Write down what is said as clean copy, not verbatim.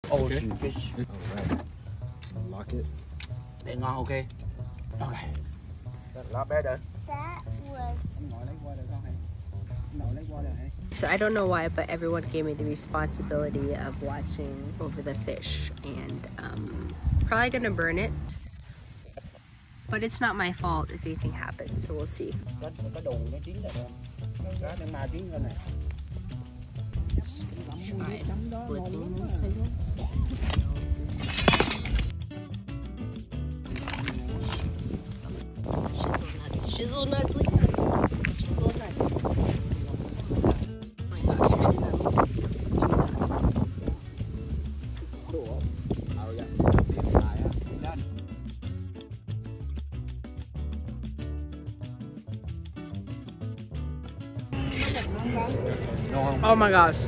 Ocean fish. Alright. Lock it. Để ngon, ok. Okay. A lot better. That was. So I don't know why, but everyone gave me the responsibility of watching over the fish, and probably gonna burn it. But it's not my fault if anything happens, so we'll see. Cái đồ nó chín rồi. Cá nó ma chín rồi này. Try flipping this, I guess. Shizzle nuts, Lisa. Shizzle nuts. Oh my gosh, I did not mean to do that. Oh my gosh.